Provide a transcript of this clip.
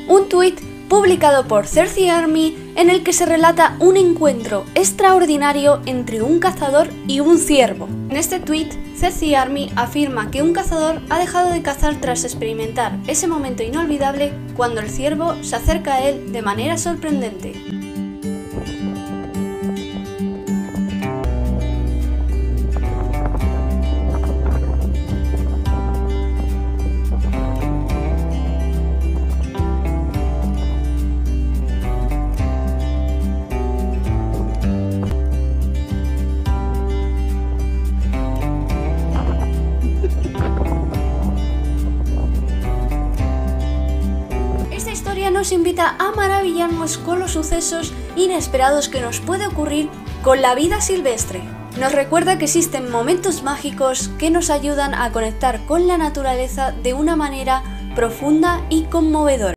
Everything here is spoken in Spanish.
un tuit publicado por Cersei Army en el que se relata un encuentro extraordinario entre un cazador y un ciervo. En este tuit, Cersei Army afirma que un cazador ha dejado de cazar tras experimentar ese momento inolvidable cuando el ciervo se acerca a él de manera sorprendente. Esta historia nos invita a maravillarnos con los sucesos inesperados que nos puede ocurrir con la vida silvestre. Nos recuerda que existen momentos mágicos que nos ayudan a conectar con la naturaleza de una manera profunda y conmovedora.